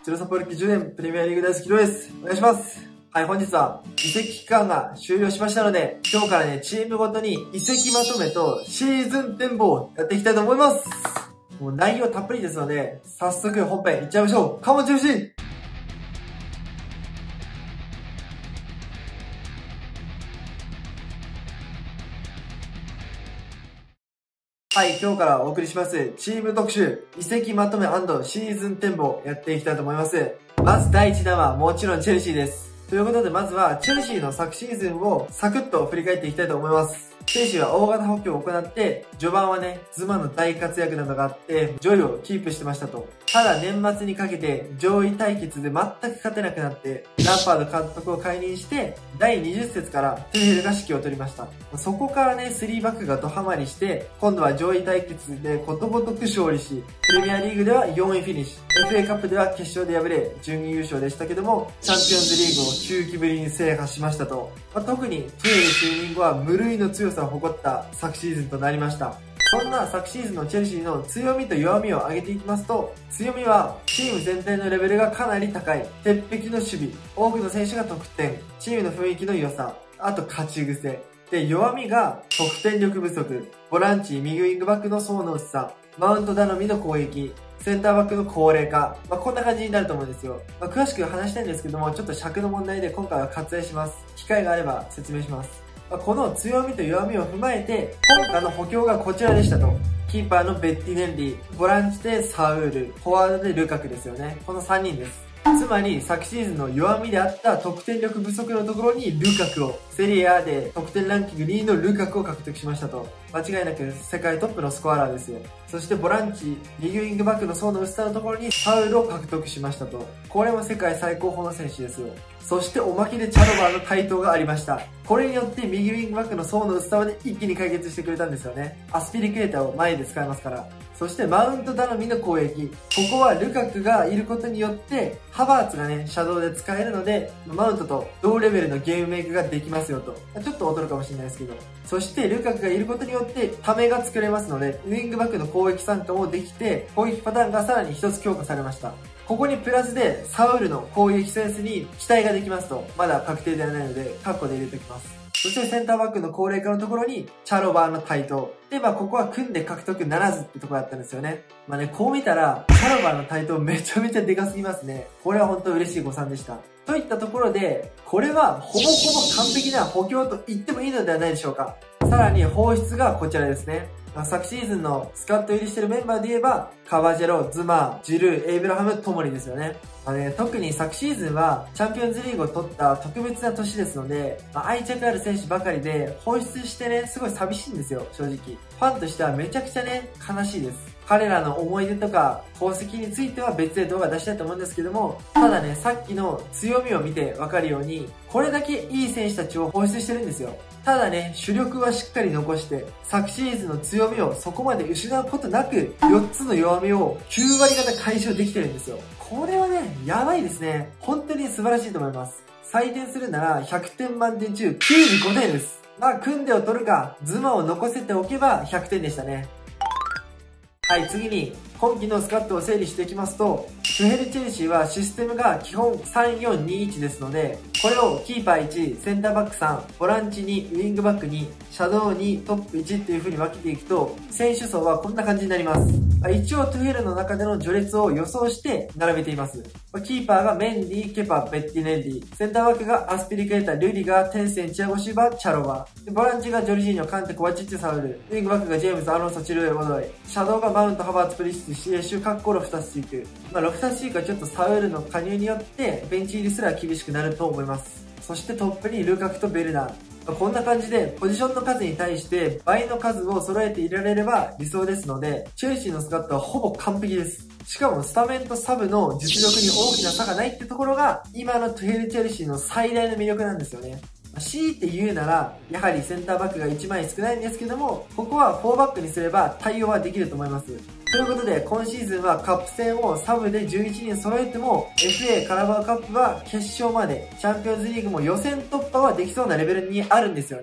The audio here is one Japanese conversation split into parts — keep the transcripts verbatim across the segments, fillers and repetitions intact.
チロサポルキじゅうねんプレミアリーグ大好きロです。お願いします。はい、本日は移籍期間が終了しましたので、今日からね、チームごとに移籍まとめとシーズン展望をやっていきたいと思います。もう内容たっぷりですので、早速本編いっちゃいましょう。カモン中心。はい、今日からお送りします、チーム特集、移籍まとめ&シーズン展望やっていきたいと思います。まず第一弾はもちろんチェルシーです。ということでまずは、チェルシーの昨シーズンをサクッと振り返っていきたいと思います。チェルシーは大型補強を行って、序盤はね、ズマの大活躍などがあって、上位をキープしてましたと。ただ年末にかけて上位対決で全く勝てなくなって、ランパード監督を解任して、だいにじゅっ節からトゥヘルが指揮を取りました。そこからね、スリーバックがドハマりして、今度は上位対決でことごとく勝利し、プレミアリーグではよんいフィニッシュ、エフエー カップでは決勝で敗れ、準優勝でしたけども、チャンピオンズリーグをきゅうきぶりに制覇しましたと。まあ、特にトゥヘル就任後は無類の強さを誇った昨シーズンとなりました。そんな昨シーズンのチェルシーの強みと弱みを挙げていきますと、強みはチーム全体のレベルがかなり高い、鉄壁の守備、多くの選手が得点、チームの雰囲気の良さ、あと勝ち癖。で、弱みが得点力不足、ボランチ、右ウィングバックの層の薄さ、マウント頼みの攻撃、センターバックの高齢化。まあ、こんな感じになると思うんですよ。まあ、詳しく話したいんですけども、ちょっと尺の問題で今回は割愛します。機会があれば説明します。この強みと弱みを踏まえて、今回の補強がこちらでしたと。キーパーのベッティネンリー、ボランチでサウール、フォワードでルカクですよね。このさんにんです。つまり、昨シーズンの弱みであった得点力不足のところにルカクを、セリエ A で得点ランキングにいのルカクを獲得しましたと。間違いなく世界トップのスコアラーですよ。そしてボランチ、右ウィングバックの層の薄さのところにサウルを獲得しましたと。これも世界最高峰の選手ですよ。そしておまけでチャロバーの台頭がありました。これによって右ウィングバックの層の薄さまで一気に解決してくれたんですよね。アスピリクエーターを前で使いますから。そしてマウント頼みの攻撃。ここはルカクがいることによって、ハバーツがね、シャドウで使えるので、マウントと同レベルのゲームメイクができますよと。ちょっと劣るかもしれないですけど。そしてルカクがいることによって、ためが作れますので、ウィングバックの攻撃参加もできて、攻撃パターンがさらに一つ強化されました。ここにプラスで、サウルの攻撃センスに期待ができますと。まだ確定ではないので、カッコで入れておきます。そしてセンターバックの高齢化のところに、チャロバーの台頭。で、まあここは組んで獲得ならずってところだったんですよね。まあね、こう見たら、チャロバーの台頭めちゃめちゃでかすぎますね。これは本当嬉しい誤算でした。といったところで、これはほぼほぼ完璧な補強と言ってもいいのではないでしょうか。さらに放出がこちらですね。昨シーズンのスカット入りしてるメンバーで言えば、カバジェロ、ズマー、ジルー、エイブラハム、トモリですよね。まあね、特に昨シーズンはチャンピオンズリーグを取った特別な年ですので、まあ、愛着ある選手ばかりで放出してね、すごい寂しいんですよ、正直。ファンとしてはめちゃくちゃね、悲しいです。彼らの思い出とか功績については別で動画出したいと思うんですけども、ただね、さっきの強みを見てわかるように、これだけいい選手たちを放出してるんですよ。ただね、主力はしっかり残して、昨シーズンの強みをそこまで失うことなく、よっつの弱みをきゅうわり方解消できてるんですよ。これはね、やばいですね。本当に素晴らしいと思います。採点するならひゃくてん満点中きゅうじゅうごてんです。まあ、組んでを取るか、ズマを残せておけばひゃくてんでしたね。はい、次に、今季のスカットを整理していきますと、トゥヘルチェルシーはシステムが基本さんよんにいちですので、これをキーパーいち、センターバックさん、ボランチに、ウィングバックに、シャドウに、トップいちっていう風に分けていくと、選手層はこんな感じになります。一応トゥヘルの中での序列を予想して並べています。キーパーがメンディ、ケパ、ベッティネンディ、センターバックがアスピリクエータ、ルディガー、テンセン、チアゴシーバ、チャロバー。ボランチがジョルジーニョ、カンテ、コワチッチ、サウル。ウィングバックがジェームズ、アロンソ、チルウェル、モドイ。シャドウがマウント、ハバーツ、プリシティ、シエシュ、カッコ、ロフタスチーク。まあ、ロフタスチークはちょっとサウルの加入によって、ベンチ入りすら厳しくなると思います。そしてトップにルカクとベルナー。こんな感じで、ポジションの数に対して倍の数を揃えていられれば理想ですので、チェルシーのスカットはほぼ完璧です。しかもスタメンとサブの実力に大きな差がないってところが、今のトゥヘルチェルシーの最大の魅力なんですよね。強いて言うなら、やはりセンターバックがいちまい少ないんですけども、ここはフォーバックにすれば対応はできると思います。ということで、今シーズンはカップ戦をサブでじゅういちにん揃えても、エフエー カラバーカップは決勝まで、チャンピオンズリーグも予選突破はできそうなレベルにあるんですよね。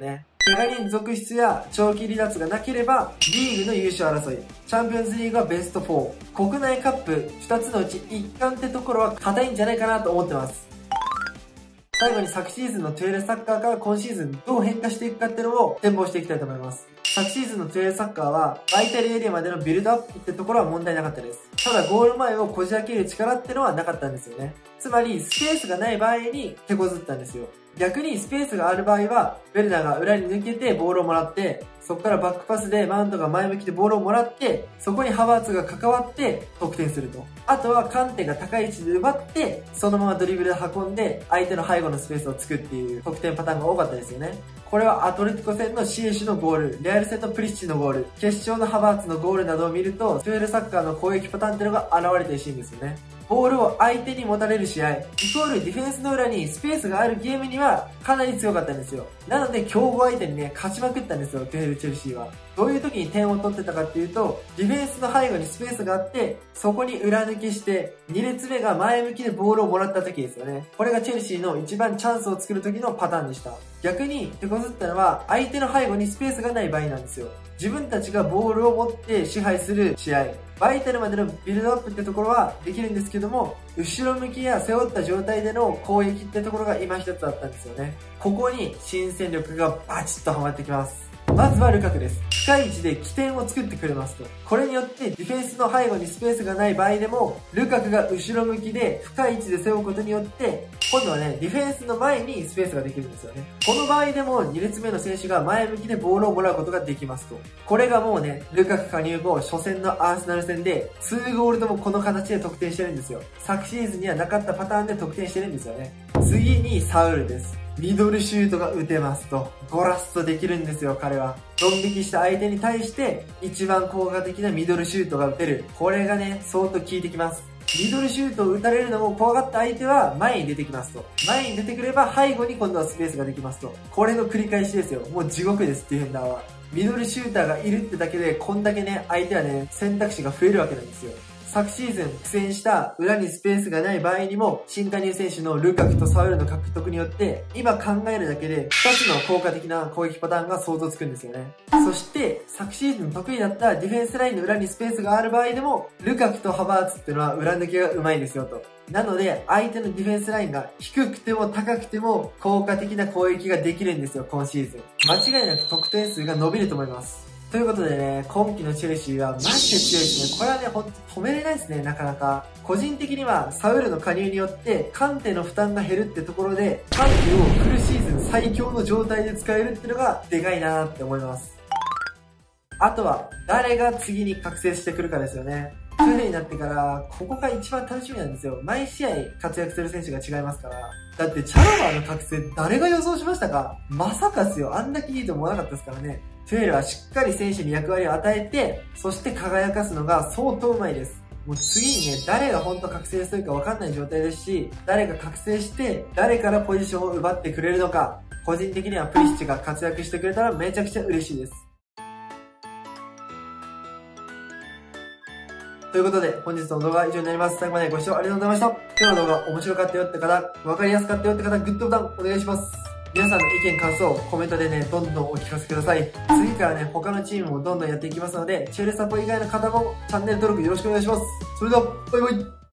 怪我人続出や長期離脱がなければ、リーグの優勝争い、チャンピオンズリーグはベストフォー、国内カップふたつのうちいっかんってところは硬いんじゃないかなと思ってます。最後に昨シーズンのトゥエルサッカーから今シーズンどう変化していくかっていうのを展望していきたいと思います。昨シーズンのトゥエルサッカーは、バイタルエリアまでのビルドアップってところは問題なかったです。ただゴール前をこじ開ける力ってのはなかったんですよね。つまり、スペースがない場合に手こずったんですよ。逆にスペースがある場合は、ベルナーが裏に抜けてボールをもらって、そこからバックパスでマウントが前向きでボールをもらって、そこにハバーツが関わって得点すると。あとはカンテが高い位置で奪って、そのままドリブルで運んで、相手の背後のスペースを作るっていう得点パターンが多かったですよね。これはアトレティコ戦のシエシュのゴール、レアル戦のプリッチのゴール、決勝のハバーツのゴールなどを見ると、トゥエルサッカーの攻撃パターンっていうのが現れてるシーンですよね。ボールを相手に持たれる試合、イコールディフェンスの裏にスペースがあるゲームにはかなり強かったんですよ。なので強豪相手にね、勝ちまくったんですよ、トゥエルチェルシーは。どういう時に点を取ってたかっていうと、ディフェンスの背後にスペースがあって、そこに裏抜きして、に列目が前向きでボールをもらった時ですよね。これがチェルシーの一番チャンスを作る時のパターンでした。逆に手こずったのは、相手の背後にスペースがない場合なんですよ。自分たちがボールを持って支配する試合、バイタルまでのビルドアップってところはできるんですけども、後ろ向きや背負った状態での攻撃ってところが今一つあったんですよね。ここに新戦力がバチッとはまってきます。まずはルカクです。深い位置で起点を作ってくれますと。これによってディフェンスの背後にスペースがない場合でも、ルカクが後ろ向きで深い位置で背負うことによって、今度はね、ディフェンスの前にスペースができるんですよね。この場合でもに列目の選手が前向きでボールをもらうことができますと。これがもうね、ルカク加入後、初戦のアーセナル戦でにゴールともこの形で得点してるんですよ。昨シーズンにはなかったパターンで得点してるんですよね。次にサウルです。ミドルシュートが打てますと。ゴラストできるんですよ、彼は。ドン引きした相手に対して、一番効果的なミドルシュートが打てる。これがね、相当効いてきます。ミドルシュートを打たれるのも怖がった相手は前に出てきますと。前に出てくれば背後に今度はスペースができますと。これの繰り返しですよ。もう地獄です、ディフェンダーは。ミドルシューターがいるってだけで、こんだけね、相手はね、選択肢が増えるわけなんですよ。昨シーズン苦戦した裏にスペースがない場合にも、新加入選手のルカクとサウルの獲得によって、今考えるだけでふたつの効果的な攻撃パターンが想像つくんですよね。そして、昨シーズン得意だったディフェンスラインの裏にスペースがある場合でも、ルカクとハバーツっていうのは裏抜けが上手いですよと。なので、相手のディフェンスラインが低くても高くても効果的な攻撃ができるんですよ、今シーズン。間違いなく得点数が伸びると思います。ということでね、今季のチェルシーはマジで強いですね。これはね、ほんと止めれないですね、なかなか。個人的にはサウルの加入によってカンテの負担が減るってところで、カンテをフルシーズン最強の状態で使えるってのがでかいなーって思います。あとは、誰が次に覚醒してくるかですよね。トゥエルになってから、ここが一番楽しみなんですよ。毎試合活躍する選手が違いますから。だってチャロバーの覚醒誰が予想しましたか？まさかっすよ。あんだけいいと思わなかったですからね。トゥエルはしっかり選手に役割を与えて、そして輝かすのが相当うまいです。もう次にね、誰が本当覚醒するか分かんない状態ですし、誰が覚醒して、誰からポジションを奪ってくれるのか、個人的にはプリシッチが活躍してくれたらめちゃくちゃ嬉しいです。ということで、本日の動画は以上になります。最後までご視聴ありがとうございました。今日の動画面白かったよって方、分かりやすかったよって方、グッドボタンお願いします。皆さんの意見感想、コメントでね、どんどんお聞かせください。次からね、他のチームもどんどんやっていきますので、チェルサポ以外の方もチャンネル登録よろしくお願いします。それでは、バイバイ。